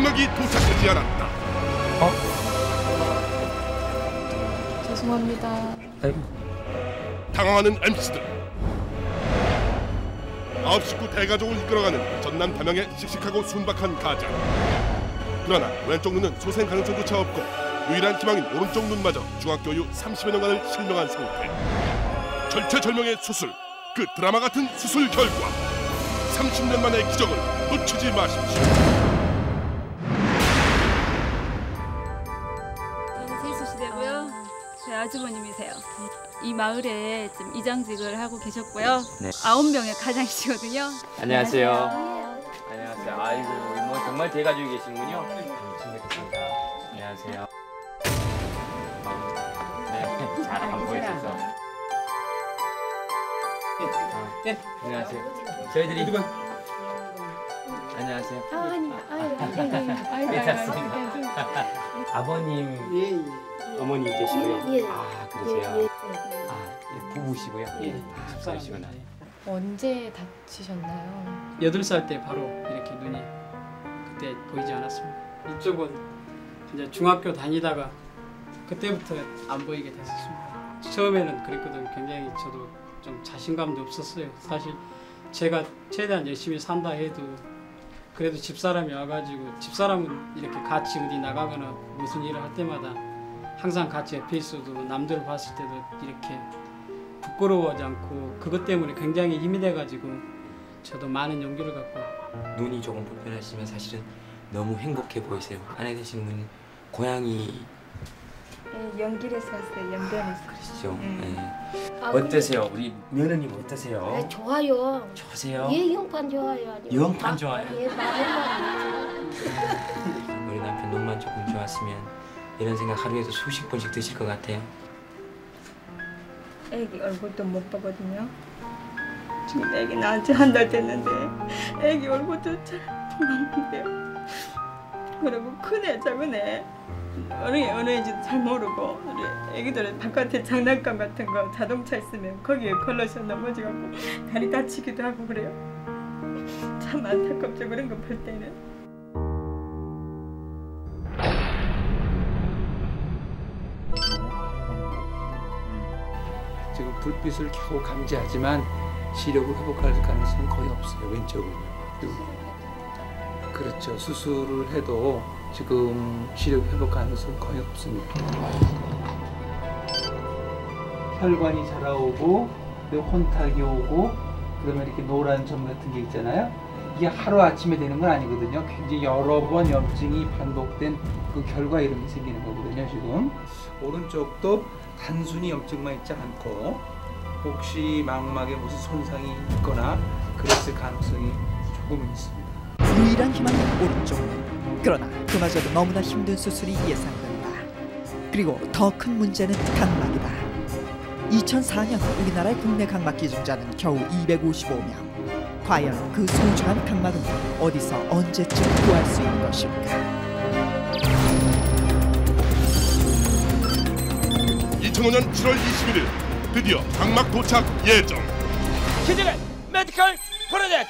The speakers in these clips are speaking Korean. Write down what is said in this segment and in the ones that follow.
장막이 도착하지 않았다. 죄송합니다. 당황하는 MC들. 9식구 대가족을 이끌어가는 전남 담양의 씩씩하고 순박한 가장. 그러나 왼쪽 눈은 소생 가능성조차 없고 유일한 희망인 오른쪽 눈마저 중학교 이후 30여 년간을 실명한 상태. 절체절명의 수술, 그 드라마 같은 수술 결과 30년 만의 기적을 놓치지 마십시오. 세수시대고요. 제 아주버님이세요. 이 마을에 좀 이장직을 하고 계셨고요. 네. 9명의 가장이시거든요. 안녕하세요. 안녕하세요. 아이고, 뭐 정말 대가족이 계시군요. 처음 뵙겠습니다. 안녕하세요. 네, 잘 안 보이셔서. 네, 안녕하세요. 저희들이 안녕하세요. 괜찮습니다. 아버님, 어머니 계시고요. 아, 그러세요. 아, 부부시고요. 집사시구나. 언제 다치셨나요? 8살 때 바로 이렇게 눈이 그때 보이지 않았습니다. 이쪽은 이제 중학교 다니다가 그때부터 안 보이게 됐었습니다. 처음에는 그랬거든요. 굉장히 저도 좀 자신감도 없었어요. 사실 제가 최대한 열심히 산다 해도 그래도 집사람이 와가지고 집사람은 이렇게 같이 어디 나가거나 무슨 일을 할 때마다 항상 같이 옆에 있어도 남들 봤을 때도 이렇게 부끄러워하지 않고 그것 때문에 굉장히 힘이 돼가지고 저도 많은 용기를 갖고. 눈이 조금 불편하시면 사실은 너무 행복해 보이세요. 아내 되시는 분이 고향이 연길에서 왔어요. 연변에서. 그러시죠. 네. 어떠세요? 우리 며느님 어떠세요? 네, 좋아요. 좋으세요? 예, 영판 좋아요. 영판 좋아요? 예, 마음만. 우리 남편 눈만 조금 좋았으면 이런 생각 하루에도 수십 번씩 드실 것 같아요. 애기 얼굴도 못 보거든요. 지금 애기 낳은 지 한 달 됐는데 애기 얼굴도 잘 보면 안 돼요. 그리고 큰애 작은애 어느 애인지도 잘 모르고 우리 애기들은 바깥에 장난감 같은 거 자동차 있으면 거기에 걸러서 넘어져갖고 다리 다치기도 하고 그래요. 참 안타깝죠. 그런 거 볼 때는. 지금 불빛을 겨우 감지하지만 시력을 회복할 가능성은 거의 없어요. 왼쪽은요. 그렇죠. 수술을 해도 지금 시력 회복 가능성은 거의 없습니다. 혈관이 자라오고 혼탁이 오고 그러면 이렇게 노란 점 같은 게 있잖아요. 이게 하루아침에 되는 건 아니거든요. 굉장히 여러 번 염증이 반복된 그 결과 이런 게 생기는 거거든요. 지금 오른쪽도 단순히 염증만 있지 않고 혹시 망막에 무슨 손상이 있거나 그랬을 가능성이 조금은 있습니다. 유일한 희망은 오른쪽 눈. 그러나 그마저도 너무나 힘든 수술이 예상된다. 그리고 더 큰 문제는 각막이다. 2004년 우리나라의 국내 각막 기증자는 겨우 255명. 과연 그 소중한 각막은 어디서 언제쯤 구할 수 있는 것일까? 2005년 7월 21일 드디어 각막 도착 예정. 키즈의 메디컬 프로젝트.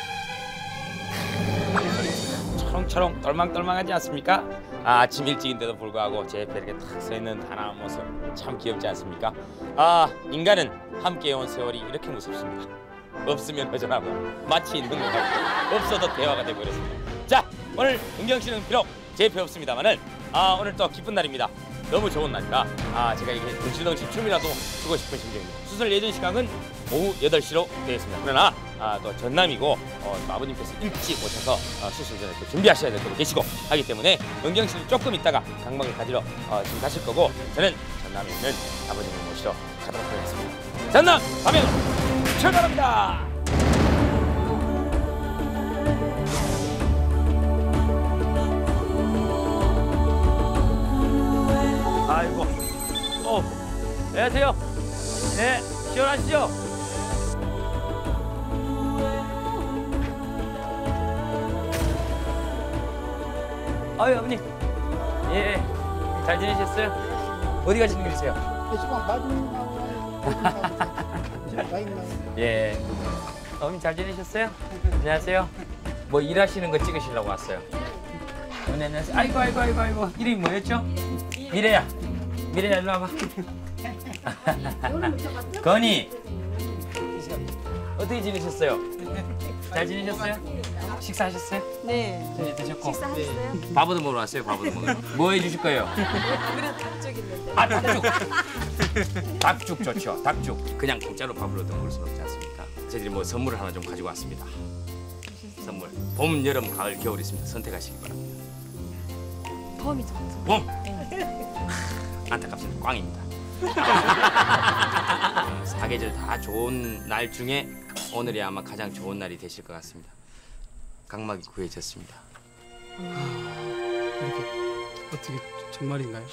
초롱초롱 똘망똘망하지 않습니까? 아침 일찍인데도 불구하고 제 옆에 이렇게 탁 서 있는 단아한 모습 참 귀엽지 않습니까? 인간은 함께해온 세월이 이렇게 무섭습니다. 없으면 허전하고 마치 있는 것 같고 없어도 대화가 되고 이렇습니다. 자, 오늘 은경 씨는 비록 제 옆에 없습니다만은 오늘 또 기쁜 날입니다. 너무 좋은 날이라 제가 이게 덩실덩실 춤이라도 추고 싶은 심정입니다. 수술 예정 시간은 오후 8시로 되어 있습니다. 그러나 또 전남이고 아버님께서 일찍 오셔서 수술 전에 또 준비하셔야 될 분이 계시고 하기 때문에 은경 씨는 조금 있다가 각막을 가지러 지금 가실 거고 저는 전남에 있는 아버님을 모시러 가도록 하겠습니다. 전남 담양으로 출발합니다. 아이고, 안녕하세요. 네, 시원하시죠? 아유, 아버님. 예, 잘 지내셨어요? 어디 가시는 길이세요? 예. 어머님 잘 지내셨어요? 안녕하세요. 뭐 일하시는 거 찍으시려고 왔어요. 어머니 안녕하세요. 아이고. 이름이 뭐였죠? 미래야. 미래야 일로 와봐. 건이. 어떻게 지내셨어요? 잘 지내셨어요? 식사하셨어요? 네. 네, 드셨고. 식사하셨어요? 밥도 먹으러 왔어요. 밥도 먹으러. 뭐 해주실 거예요? 그래도 닭쪽 있는데. 아, 닭죽. 닭죽 좋죠. 닭죽. 그냥 공짜로 밥을 얻어 먹을 수는 없지 않습니까? 저희들이 뭐 선물을 하나 좀 가지고 왔습니다. 선물. 봄, 여름, 가을, 겨울 있습니다. 선택하시기 바랍니다. 봄이 좋죠. 봄. 안타깝습니다. 꽝입니다. 사계절 다 좋은 날 중에 오늘이 아마 가장 좋은 날이 되실 것 같습니다. 각막이 구해졌습니다. 이렇게 어떻게 정말인가요?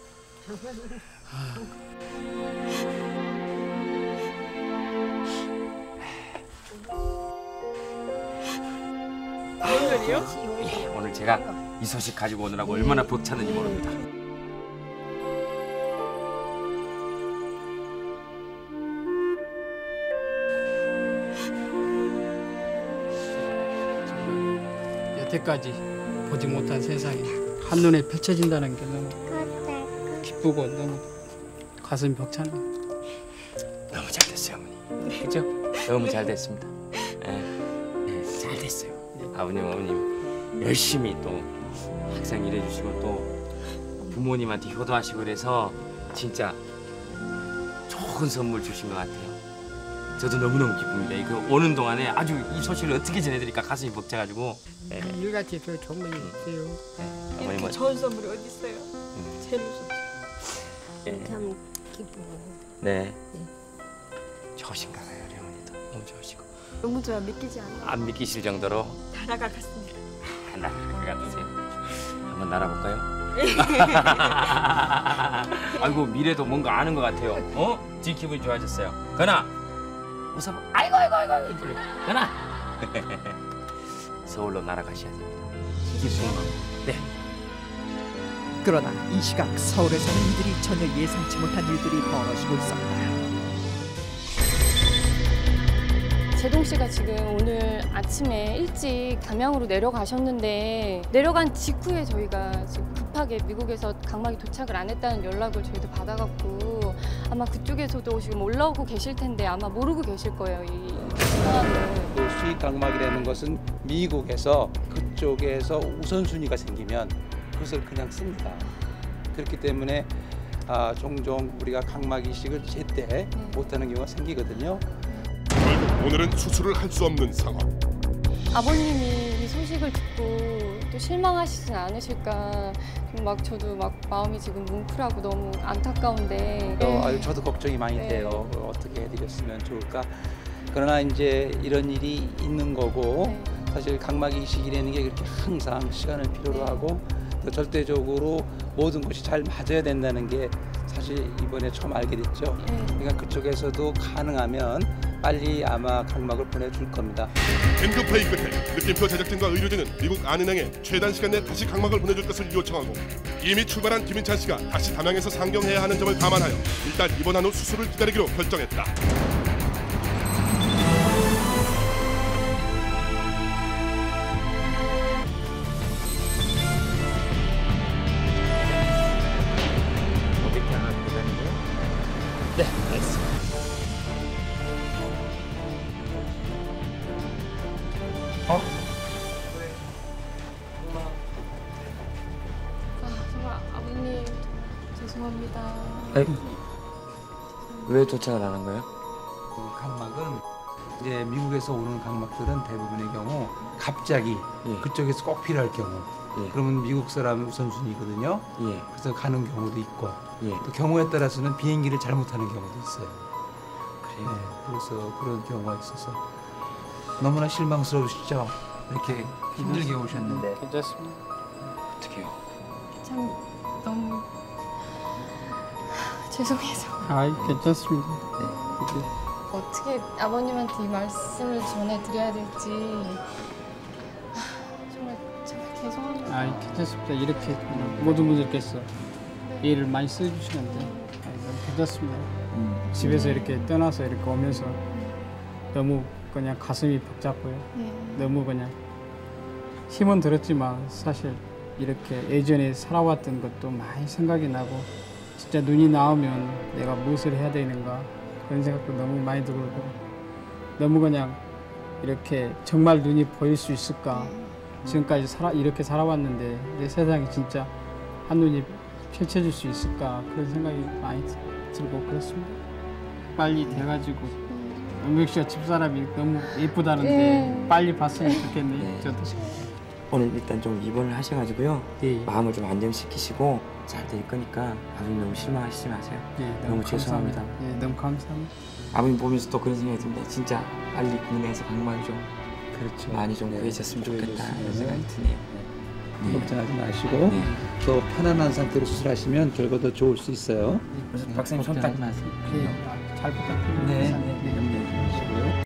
예, 오늘 제가 이 소식 가지고 오느라고 얼마나 벅찼는지 모릅니다. 여태까지 보지 못한 세상이 한눈에 펼쳐진다는 게 너무 기쁘고 너무 가슴이 벅차네요. 너무 잘 됐어요, 어머니. 그죠? 너무 잘 됐습니다. 잘 됐어요. 아버님, 어머님 열심히 또 항상 일해주시고 또 부모님한테 효도하시고 그래서 진짜 좋은 선물 주신 것 같아요. 저도 너무너무 기쁩니다. 이거 오는 동안에 아주 이 소식을 어떻게 전해드릴까 가슴이 벅차가지고. 일같이 더 좋은 일 있어요. 어머니 이렇게 좋은 선물이 어디 있어요? 제일 좋죠. 참 기쁘고. 네. 좋으신가 봐요, 우리 어머니도. 너무 좋으시고. 너무 좋아. 믿기지 않아요. 안 믿기실 정도로 날아갈 것 같습니다. 날아갈 것 같으세요. 한번 날아볼까요? 아이고 미래도 뭔가 아는 것 같아요. 지금 기분이 좋아졌어요. 건아 웃어봐. 아이고. 건아 서울로 날아가셔야 됩니다. 기쁜 거. 네. 그러나 이 시각 서울에서는 이들이 전혀 예상치 못한 일들이 벌어지고 있었다. 제동 씨가 지금 오늘 아침에 일찍 담양으로 내려가셨는데 내려간 직후에 저희가 지금 급하게 미국에서 각막이 도착을 안 했다는 연락을 저희도 받아갖고 아마 그쪽에서도 지금 올라오고 계실 텐데 아마 모르고 계실 거예요, 이 상황을. 또 수익 각막이라는 것은 미국에서 그쪽에서 우선순위가 생기면 그것을 그냥 씁니다. 그렇기 때문에 종종 우리가 각막 이식을 제때 못하는 경우가 생기거든요. 결국 오늘은 수술을 할 수 없는 상황. 아버님이 이 소식을 듣고 또 실망하시진 않으실까 막 저도 막 마음이 지금 뭉클하고 너무 안타까운데. 저도 걱정이 많이 돼요. 어떻게 해드렸으면 좋을까. 그러나 이제 이런 일이 있는 거고 사실 각막 이식이라는 게 그렇게 항상 시간을 필요로 하고 또 절대적으로 모든 것이 잘 맞아야 된다는 게 사실 이번에 처음 알게 됐죠. 그러니까 그쪽에서도 가능하면 빨리 아마 각막을 보내줄 겁니다. 긴급 회의 끝에 느낌표 제작진과 의료진은 미국 안은행에 최단 시간 내 다시 각막을 보내줄 것을 요청하고 이미 출발한 김인찬 씨가 다시 담양에서 상경해야 하는 점을 감안하여 일단 입원한 후 수술을 기다리기로 결정했다. 네, 알겠습니다. 정말 아버님 죄송합니다. 왜 도착을 안 한 거예요? 각막은 이제 미국에서 오는 각막들은 대부분의 경우 갑자기 그쪽에서 꼭 필요할 경우 그러면 미국 사람 우선순위거든요. 그래서 가는 경우도 있고 또 경우에 따라서는 비행기를 잘못하는 경우도 있어요. 그래요? 그래서 그런 경우가 있어서 너무나 실망스러우시죠? 이렇게 힘들게 오셨는데. 괜찮습니다. 어떡해요? 참 너무 죄송해서 괜찮습니다. 어떻게 아버님한테 이 말씀을 전해드려야 될지 정말 죄송합니다. 괜찮습니다. 이렇게 모든 분들께서 일을 많이 써주시는데 괜찮습니다. 집에서 이렇게 떠나서 이렇게 오면서 너무 그냥 가슴이 벅찼고요. 너무 그냥 힘은 들었지만 사실 이렇게 예전에 살아왔던 것도 많이 생각이 나고 진짜 눈이 나오면 내가 무엇을 해야 되는가 그런 생각도 너무 많이 들고 너무 그냥 이렇게 정말 눈이 보일 수 있을까 지금까지 이렇게 살아왔는데 내 세상이 진짜 한눈이 펼쳐질 수 있을까 그런 생각이 많이 들고 그렇습니다. 빨리 돼가지고 은백 씨가 집사람이 너무 예쁘다는데 빨리 봤으면 좋겠네요. 저도. 오늘 일단 좀 입원을 하셔가지고요. 예. 마음을 좀 안정시키시고 잘 될 거니까 아버님 너무 실망하시지 마세요. 예, 너무 죄송합니다. 예, 너무 감사합니다. 아버님 보면서 또 그런 생각이 듭니다. 진짜 빨리 국내에서 각막이 좀 그렇죠. 많이 좀 구해졌으면 좋겠다 이런 생각이 드네요. 네. 걱정하지 마시고 네. 더 편안한 상태로 수술하시면 결과도 좋을 수 있어요. 박사님 손딱 맞으세요. 예, 잘 부탁드립니다. 네. 염려하시고요.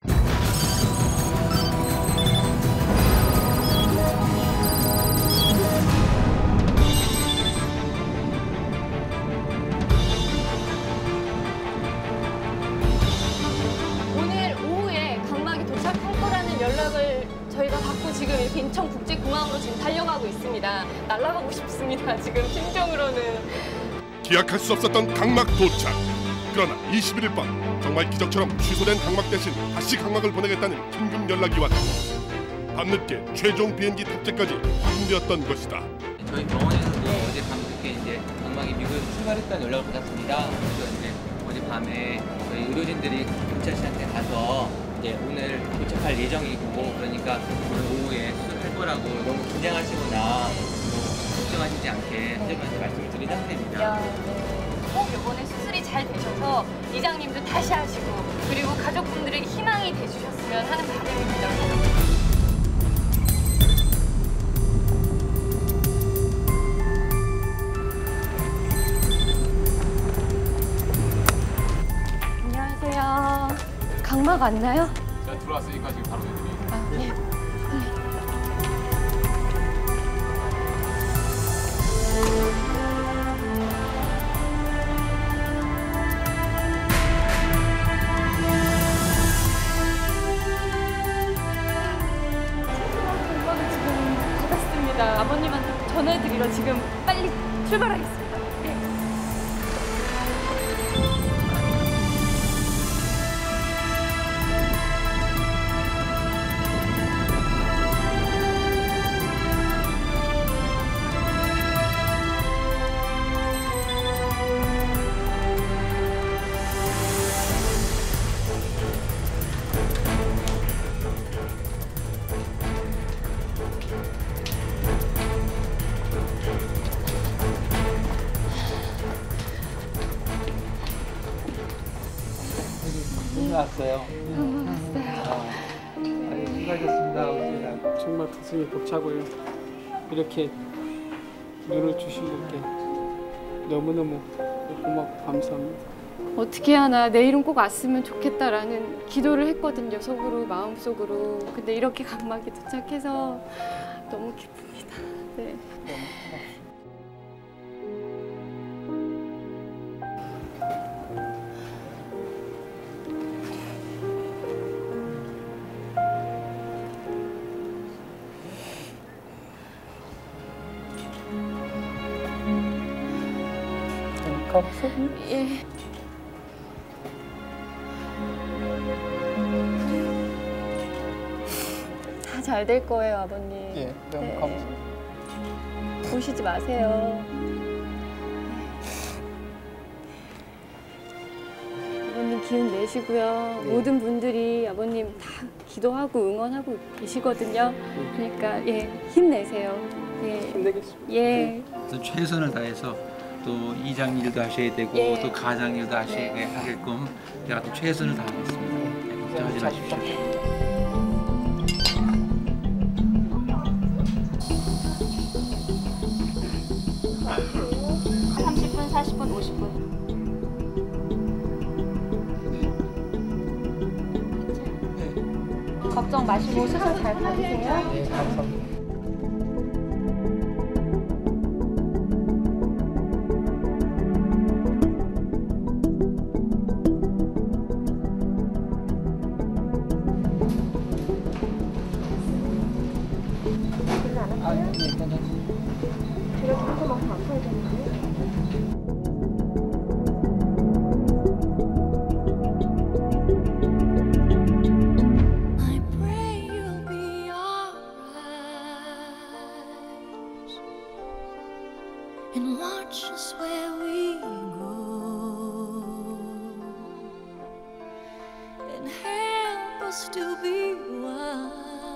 오늘 오후에 각막이 도착할 거라는 연락을 저희가 받고 지금 이렇게 인천국제공항으로 지금 달려가고 있습니다. 날아가고 싶습니다. 지금 심정으로는. 기약할 수 없었던 각막 도착. 그러나 21일 밤 정말 기적처럼 취소된 각막 대신 다시 각막을 보내겠다는 긴급 연락이 왔고 밤늦게 최종 비행기 탑재까지 확인되었던 것이다. 저희 병원에서도 어제 밤늦게 이제 각막이 미국에서 출발했다는 연락을 받았습니다. 그래서 이제 어제 밤에 저희 의료진들이 경찰 씨한테 가서 이제 오늘 도착할 예정이고 그러니까 오늘 오후에 수술할 거라고 너무 긴장하시거나 걱정하시지 않게 환자분한테 말씀을 드린 상태입니다. 꼭 이번에 수술이 잘 되셔서 이장님도 다시 하시고 그리고 가족분들에게 희망이 돼주셨으면 하는 바람입니다. 안녕하세요. 각막 왔나요? 제가 들어왔으니까 지금 바로 해드리겠습니다. 아, 네. 각막을 지금 받았습니다. 아버님한테 전해드리러 지금 빨리 출발하겠습니다. 네. 왔어요. 수고하셨습니다. 정말 가슴이 벅차고요. 이렇게 눈을 주신 분께 너무너무 고맙고 감사합니다. 어떻게 하나 내일은 꼭 왔으면 좋겠다라는 기도를 했거든요. 속으로, 마음속으로. 근데 이렇게 각막이 도착해서 너무 기쁩니다. 네. 예. 다 잘 될 거예요, 아버님. 예, 너무 네. 감사합니다. 우시지 마세요. 아버님 기운 내시고요. 네. 모든 분들이 아버님 다 기도하고 응원하고 계시거든요. 그러니까 예, 힘내세요. 예. 힘내겠습니다. 예. 최선을 다해서 또 이장 일도 하셔야 되고 예. 또 가장 일도 하게끔 제가 또 최선을 다하겠습니다. 걱정하지 마십시오. 30분, 40분, 50분. 걱정 마시고 수술 잘 받으세요. 네, 감사합니다. 않았어요? 아니, 괜찮습니다. 제가 조금만큼 아파야 되는데. I pray you'll be alright and watch us where we go and help us to be wise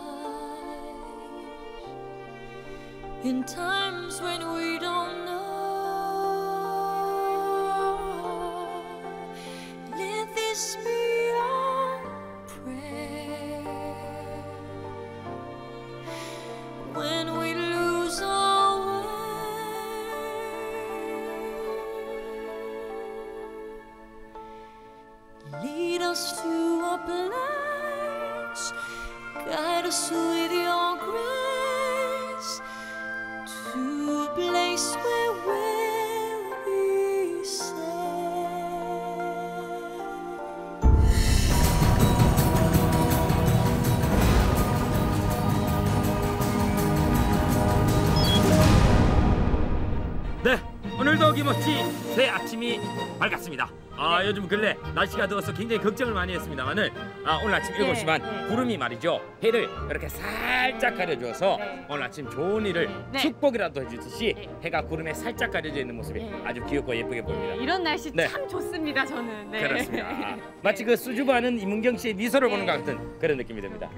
in times when we don't know. Let this be our prayer when we lose our way. Lead us to a place, guide us with your grace to a place where we'll be safe. 네, 오늘도 어김없이 새 아침이 밝았습니다. 요즘 근래 날씨가 더워서 굉장히 걱정을 많이 했습니다만은 오늘 아침 7시 반 구름이 말이죠, 해를 이렇게 살짝 가려줘서 오늘 아침 좋은 일을 축복이라도 해주듯이 해가 구름에 살짝 가려져 있는 모습이 아주 귀엽고 예쁘게 보입니다. 이런 날씨 참 좋습니다, 저는. 네. 그렇습니다. 마치 그 수줍어하는 이문경 씨의 미소를 보는 것 같은 그런 느낌이 듭니다.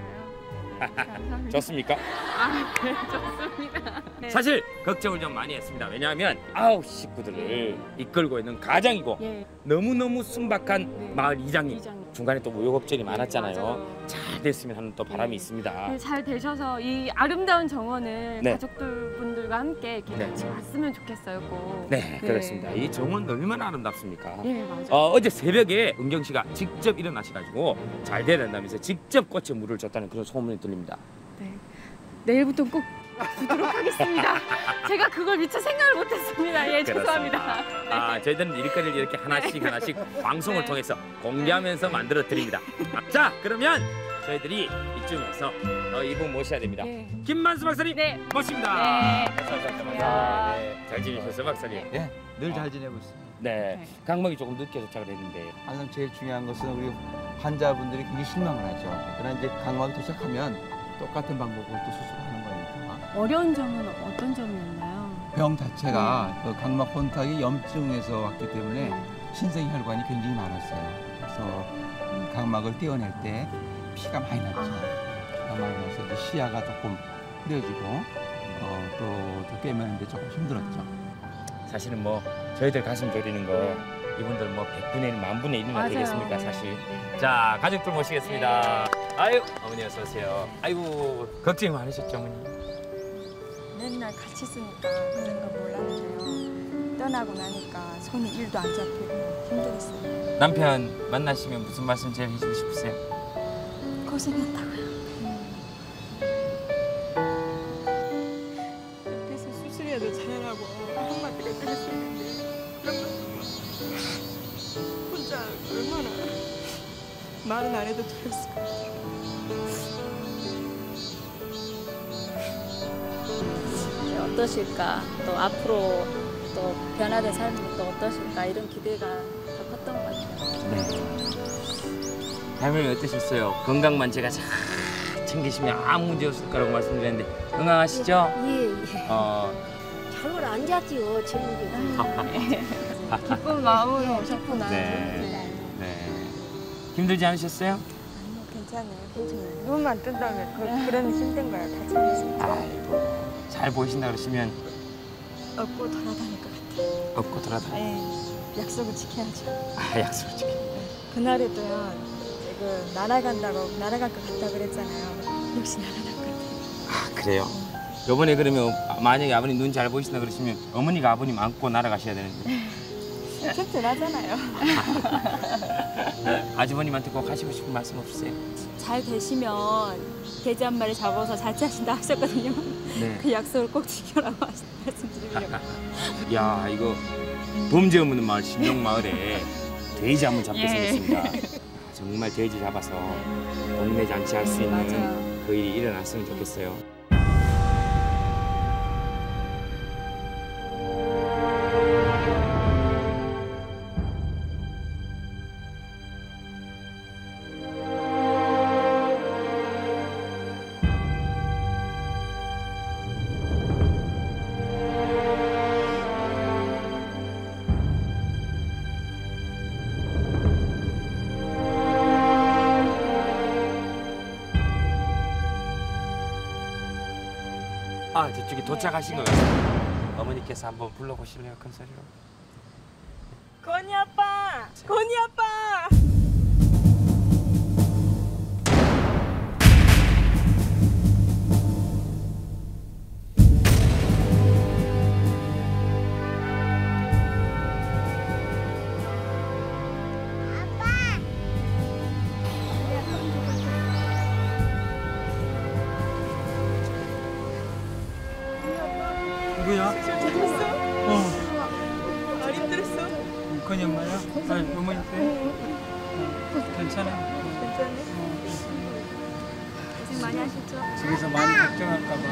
좋습니까? 네, 좋습니다. 네. 사실 걱정을 좀 많이 했습니다. 왜냐하면 9 식구들을 이끌고 있는 가장이고 너무너무 순박한 마을 이장님. 중간에 또 우여곡절이 많았잖아요. 잘 됐으면 하는 또 바람이 있습니다. 네, 잘 되셔서 이 아름다운 정원을 가족들 분들과 함께 이렇게 같이 왔으면 좋겠어요, 꼭. 네, 그렇습니다. 이 정원 얼마나 아름답습니까? 네, 맞아요. 어제 새벽에 은경 씨가 직접 일어나셔가지고 잘 돼야 된다면서 직접 꽃에 물을 줬다는 그런 소문이 들립니다. 네, 내일부터 꼭 주도록 하겠습니다. 제가 그걸 미처 생각을 못했습니다. 예, 죄송합니다. 네. 저희들은 일거리를 이렇게 하나씩 방송을 통해서 공개하면서 만들어 드립니다. 자, 그러면 저희들이 이쯤에서 이분 모셔야 됩니다. 김만수 박사님 모십니다. 잘 지내셨어요, 박사님? 네, 늘 잘 지내고 있습니다. 네, 강목이 조금 늦게 도착을 했는데 항상 제일 중요한 것은 우리 환자분들이 굉장히 실망을 하죠. 그러나 이제 강막이 도착하면 똑같은 방법으로 또 수술하는 거니까. 어려운 점은 어떤 점이었나요? 병 자체가 그 각막 혼탁이 염증에서 왔기 때문에 신생혈관이 굉장히 많았어요. 그래서 각막을 떼어낼 때 피가 많이 났죠. 피가 많이 나서 이제 시야가 조금 흐려지고 또 꿰매는데 조금 힘들었죠. 사실은 뭐 저희들 가슴 졸이는 거 이분들 뭐 100분의 1, 만분의 1이나 되겠습니까, 사실. 자, 가족들 모시겠습니다. 아유, 어머니 어서 오세요. 아이고, 걱정이 많으셨죠, 어머니? 맨날 같이 있으니까 그런 거 몰랐는데요. 떠나고 나니까 손이 일도 안 잡히고 힘들었어요. 남편 만나시면 무슨 말씀 제일 해주고 싶으세요? 고생했다고요. 그래서 수술이라도 잘하라고 한마디라도 했었는데 혼자 얼마나 말은 안 해도 들었을 것 같아요. 어떠실까, 또 앞으로 또 변화된 삶이 또 어떠실까, 이런 기대가 더 컸던 것 같아요. 네. 할머니 어떠셨어요? 건강만 제가 잘 챙기시면 아무 문제 없을 거라고 말씀드렸는데 건강하시죠? 예. 잠을 안 잤지요, 저녁에. 기쁜 마음으로 오셨구나. 네. 힘들지 않으셨어요? 아니요, 괜찮아요. 눈만 뜬다면 그런 힘든 거야, 다 참았어요. 아이고, 잘 보이신다 그러시면 업고 돌아다닐 것 같아요. 업고 돌아다니. 네, 약속을 지켜야죠. 약속을 지켜. 그날에도 그 날아갈 것 같다 그랬잖아요. 역시 날아갈 것 같아요. 그래요? 요번에 그러면 만약에 아버님 눈 잘 보이신다 그러시면 어머니가 아버님 안고 날아가셔야 되는데. 튼튼하잖아요. 아주버님한테 꼭 하시고 싶은 말씀 없으세요? 잘 되시면 돼지 한 마리 잡아서 자취하신다 하셨거든요. 네. 그 약속을 꼭 지켜라고 말씀드리려고. 야, 이거 범죄 없는 마을 신동마을에 돼지 한번 잡게 생겼습니다. 정말 돼지 잡아서 동네 잔치할 수 있는 그 일이 일어났으면 좋겠어요. 아, 저쪽에 도착하신 것 같아요. 어머니께서 한번 불러보실래요? 큰 소리로. 건이 아빠! 건이 아빠! 누구야? 안 힘들었어? 건이 엄마야? 아니, 어머니 때? 괜찮아. 괜찮네. 고생 많이 하셨죠? 집에서 많이 걱정할까봐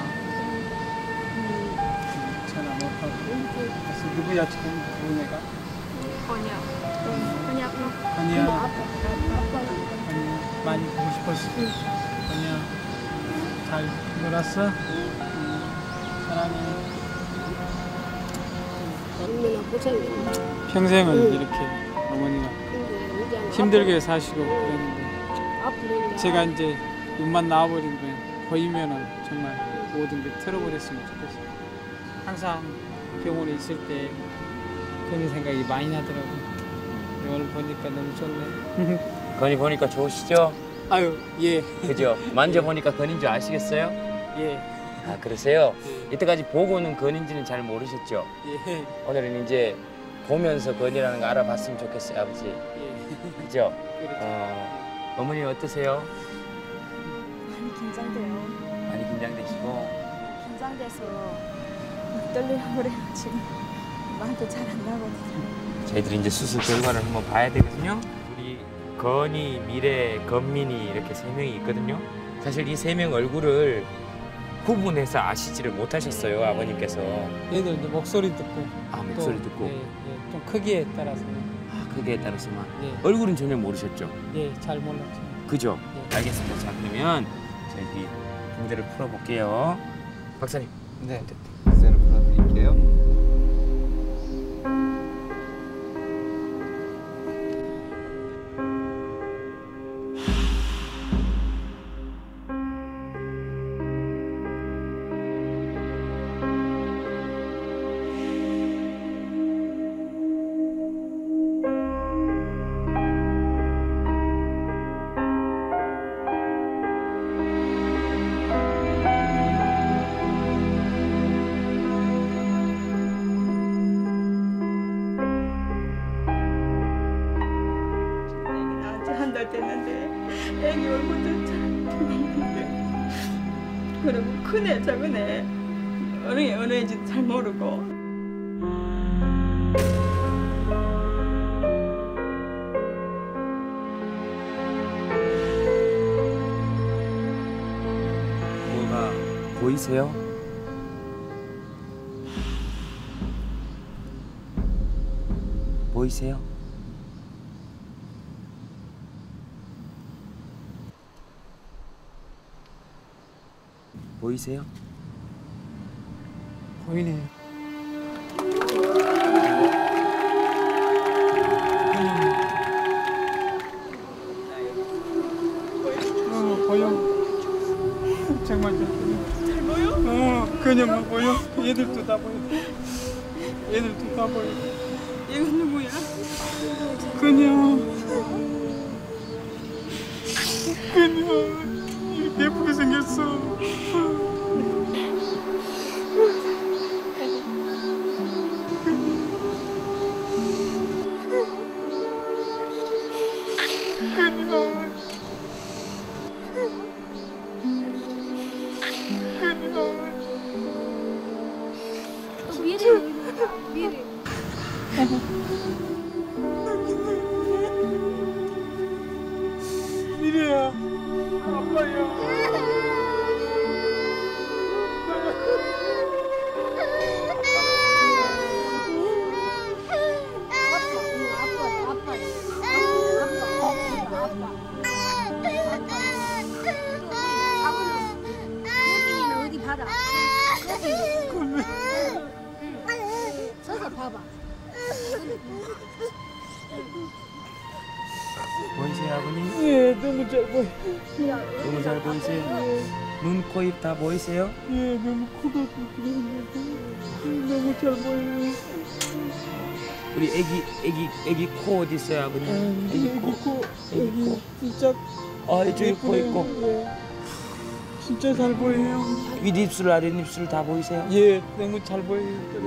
전화 못 하고. 그래서 누구야 지금 부른 애가? 건이야. 건이 아빠. 건이야. 건이 많이 보고 싶었어. 건이야 잘 놀았어? 사랑해. 평생을 이렇게 어머니가 힘들게 사시고 그랬는데 제가 이제 눈만 나와버린 거예요. 보이면은 정말 모든 게 틀어버렸으면 좋겠어요. 항상 병원에 있을 때 그런 생각이 많이 나더라고요. 오늘 보니까 너무 좋네. 건이 보니까 좋으시죠? 아유, 예. 그죠? 만져보니까 건인 줄 아시겠어요? 예. 아, 그러세요? 이때까지 보고는 건인지는 잘 모르셨죠? 예. 오늘은 이제 보면서 건이라는 거 알아봤으면 좋겠어요, 아버지. 예. 그죠? 그렇죠. 어머니 어떠세요? 많이 긴장돼요. 많이 긴장되시고. 긴장돼서 막 떨리고 그래가지고 말도 잘 안 나거든요. 저희들이 이제 수술 결과를 한번 봐야 되거든요. 우리 건이, 미래, 건민이 이렇게 3명이 있거든요. 사실 이 3명 얼굴을 구분해서 아시지를 못하셨어요, 아버님께서. 얘들 이제 목소리 듣고. 아, 목소리 듣고. 예, 예. 좀 크기에 따라서. 아, 크기에 따라서만. 예. 얼굴은 전혀 모르셨죠? 예, 잘 몰랐죠. 그죠? 예. 알겠습니다. 자, 그러면 저희 붕대를 풀어볼게요. 박사님. 네, 붕대를 풀어드릴게요. 한 달 됐는데 애기 얼굴도 잘 보이는데 그리고 큰애 작은애 어느 애인지도 잘 모르고 뭐가 보이세요? 보이세요? 보이세요? 보이네요. 보여. 정말 잘 보여. 잘 보여? 그녀만 보여. 얘들도 다 보여. 얘들도 다 보여. 이건 누구야? 그녀. 이렇게 예쁘게 생겼어. 미리. 미래야, 아빠야. 어디 봐라. 서서 봐봐. 보이세요, 아버님? 예, 너무 잘 보여. 너무 잘 보이세요? 눈, 코, 입 다 보이세요? 예, 너무 코도 너무 잘 보여요. 우리 애기 코 어디 있어요, 아버님? 애기 코, 진짜. 이쪽에 코 있고. 예. 진짜 잘 보여요. 윗입술, 아랫입술 다 보이세요? 예, 너무 잘 보여요.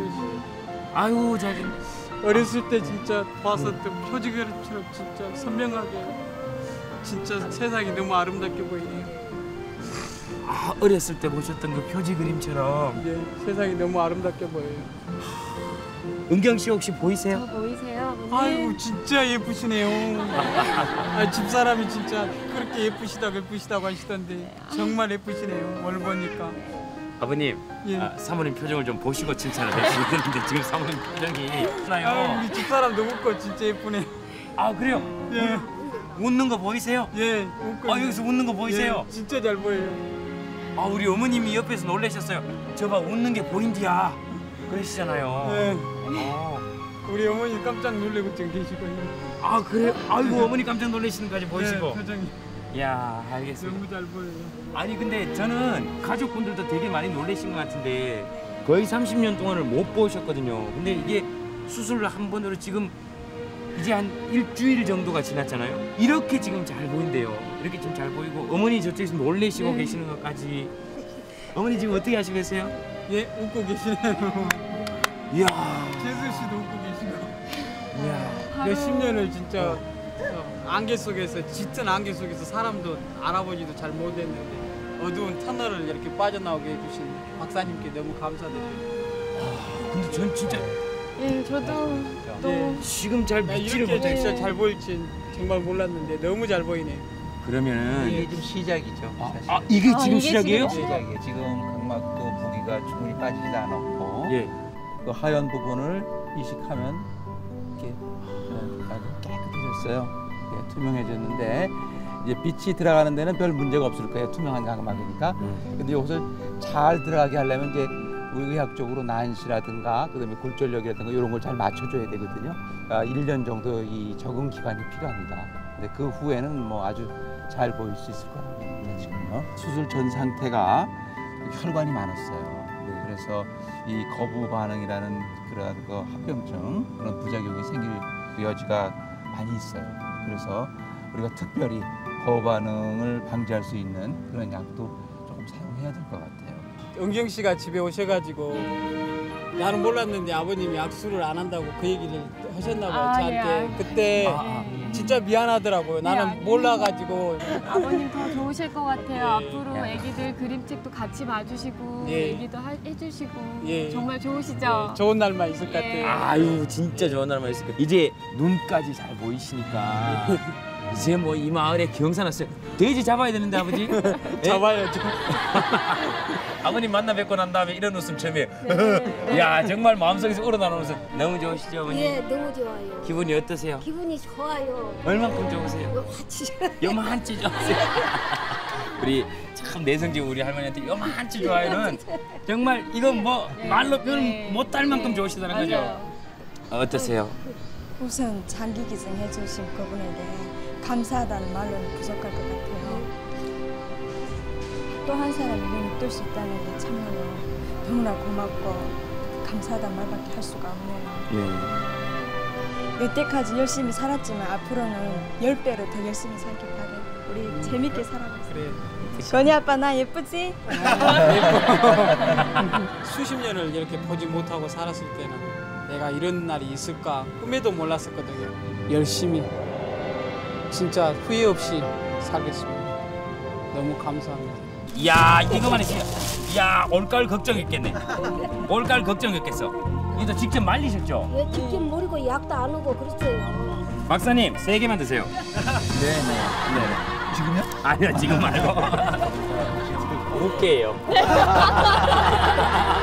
아유, 잘. 어렸을 때 진짜 봤었던 표지그림처럼 진짜 선명하게 진짜 세상이 너무 아름답게 보이네요. 아, 어렸을 때 보셨던 그 표지 그림처럼. 네, 세상이 너무 아름답게 보여요. 은경 씨 혹시 보이세요? 보이세요, 아버님? 아이고 진짜 예쁘시네요. 집사람이 진짜 그렇게 예쁘시다고 하시던데 정말 예쁘시네요. 오늘 보니까. 아버님, 예. 사모님 표정을 좀 보시고 칭찬을 해주시는데 지금 사모님 표정이 나요. 우리 집사람 너무 거 진짜 예쁘네. 아, 그래요? 예. 웃는 거 보이세요? 예. 웃고 여기서 웃는 거 보이세요? 예, 진짜 잘 보여요. 우리 어머님이 옆에서 놀라셨어요. 저봐 웃는 게 보인디야. 그러시잖아요. 네. 우리 어머니 깜짝 놀래고 지금 계시고요. 그래요? 아이고 어머니 깜짝 놀라시는 까지 보이시고. 네, 표정이. 야, 알겠습니다. 너무 잘 보여요. 아니 근데 저는 가족분들도 되게 많이 놀라신 것 같은데 거의 30년 동안을 못 보셨거든요. 근데 이게 수술 한 번으로 지금 이제 한 일주일 정도가 지났잖아요. 이렇게 지금 잘 보인대요. 이렇게 좀 잘 보이고 어머니 저쪽에서 놀래시고 계시는 것까지. 어머니 지금 어떻게 하시고 계세요? 예, 웃고 계시네요. 이야. 재수 씨도 웃고 계시고. 이야. 몇십 년을 진짜 안개 속에서 짙은 안개 속에서 사람도 알아보지도 잘 못했는데 어두운 터널을 이렇게 빠져나오게 해주신 박사님께 너무 감사드려요. 근데 전 진짜 예, 저도 또 지금 잘 믿지를 이렇게 못해요. 진짜 잘 보일진 정말 몰랐는데 너무 잘 보이네요. 그러면은 이게 지금 시작이죠. 사실. 이게 지금 시작이에요? 시작이에요. 지금 각막도 부기가 충분히 빠지지 않았고 예. 그 하얀 부분을 이식하면 이렇게 아주 깨끗해졌어요. 예, 투명해졌는데 이제 빛이 들어가는 데는 별 문제가 없을 거예요. 투명한 각막이니까. 근데 이것을 잘 들어가게 하려면 이제 우리 의학적으로 난시라든가 그다음에 골절력이라든가 이런 걸 잘 맞춰줘야 되거든요. 1년 정도 이 적응 기간이 필요합니다. 근데 그 후에는 뭐 아주 잘 보일 수 있을 거예요. 지금요. 수술 전 상태가 혈관이 많았어요. 그래서 이 거부 반응이라는 그런 그 합병증 그런 부작용이 생길 여지가 많이 있어요. 그래서 우리가 특별히 거부 반응을 방지할 수 있는 그런 약도 조금 사용해야 될 것 같아요. 은경 씨가 집에 오셔가지고 나는 몰랐는데 아버님이 약수를 안 한다고 그 얘기를 하셨나 봐요. 저한테. 예. 그때 진짜 미안하더라고요. 나는 몰라가지고. 아버님 더 좋으실 것 같아요. 예. 앞으로 애기들 그림책도 같이 봐주시고 예. 얘기도 해주시고 예. 정말 좋으시죠? 예, 좋은 날만 있을 것 같아요. 아유 진짜 좋은 날만 있을 거예요. 이제 눈까지 잘 보이시니까 이제 뭐 이 마을에 경사났어요. 돼지 잡아야 되는데 아버지? 잡아야죠. 아버님 만나 뵙고 난 다음에 이런 웃음 처음이에요. 네. 야 정말 마음속에서 우러나오는 웃음 너무 좋으시죠 어머니? 예, 너무 좋아요. 기분이 어떠세요? 기분이 좋아요. 얼만큼 좋으세요? 요만치. 요만치 좋으세요? 우리 참 내성적 우리 할머니한테 요만치 좋아요는 정말 이건 뭐 말로 표현 못할 만큼 좋으시다는 거죠? 어떠세요? 우선 장기 기증해 주신 그분에게 감사하다는 말로는 부족할 것 같아요. 또 한 사람이 눈을 뜰 수 있다는 게 참으로 너무나 고맙고 감사하다는 말밖에 할 수가 없네요. 예. 여태까지 열심히 살았지만 앞으로는 10배로 더 열심히 살길 바래. 우리 재밌게 살아보세요. 그래. 건이 아빠 나 예쁘지? 수십 년을 이렇게 보지 못하고 살았을 때는 내가 이런 날이 있을까 꿈에도 몰랐었거든요. 열심히 진짜 후회 없이 살겠습니다. 너무 감사합니다. 이야 이거만 있으면 이야 올가을 걱정했겠네. 올가을 걱정했겠어. 이거 직접 말리셨죠? 왜 직접 모르고 약도 안 오고 그랬어요. 박사님 3개만 드세요. 네네. 지금요? 아니요 지금 말고. 6개예요.